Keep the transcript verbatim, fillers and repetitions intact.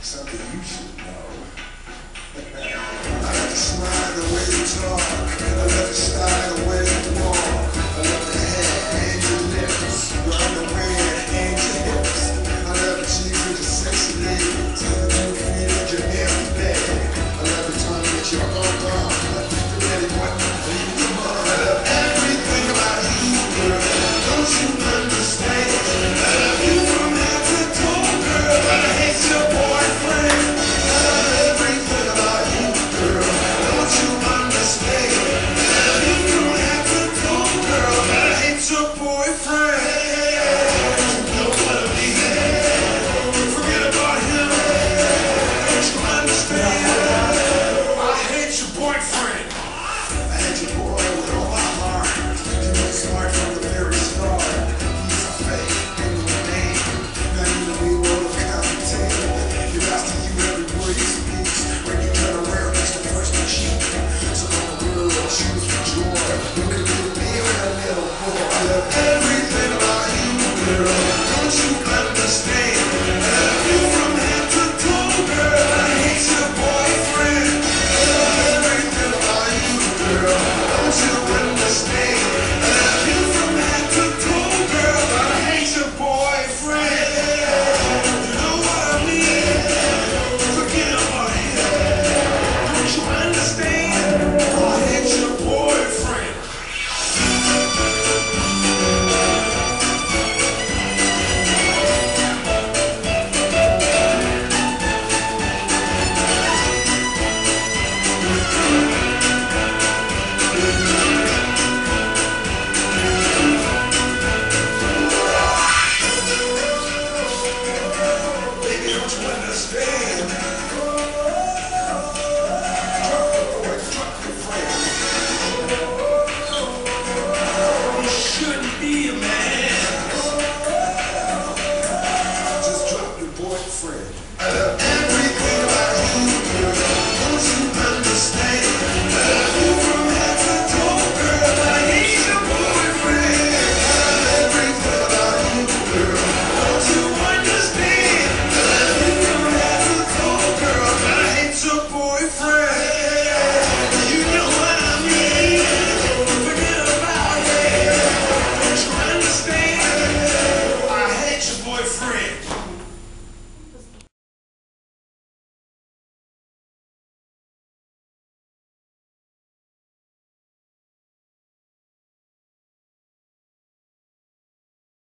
Something you should know. I love the smile, the way you talk. I love the style, the way you walk. I love the hair and your lips, your underwear and your hips. I love the cheeks with your sexy lips, the two feet and your empty bed. I love the tongue that you're on on. The ready one, leave your mom. I love everything about you, girl. Don't you understand? I love you from head to toe, girl. But I hate your boyfriend. I love everything about you, girl. Don't you understand? I love you from head to toe, girl. But I hate your boyfriend. You don't wanna be here. Forget about him. Don't you understand? I hate your boyfriend. I hate your boy with all my heart. He was smart from the very start. He's a fake, ain't no name. Now you know we will commentate. He lies to you every word he speaks. When you turn around, it's the first to cheat. So I'm a girl, choose for joy. You can do me with a little boy. I love everything about you, girl. Don't you understand? I love you from head to toe, girl. I hate your boyfriend. I love everything about you, girl. Don't you understand? I love you from head to toe, girl. But I hate your boyfriend. You know what I mean? Forget about him. Don't you understand? I hate your boyfriend. Baby, don't you understand? Drop the boy, drop your friend. You shouldn't be a man. Just drop your boyfriend. I love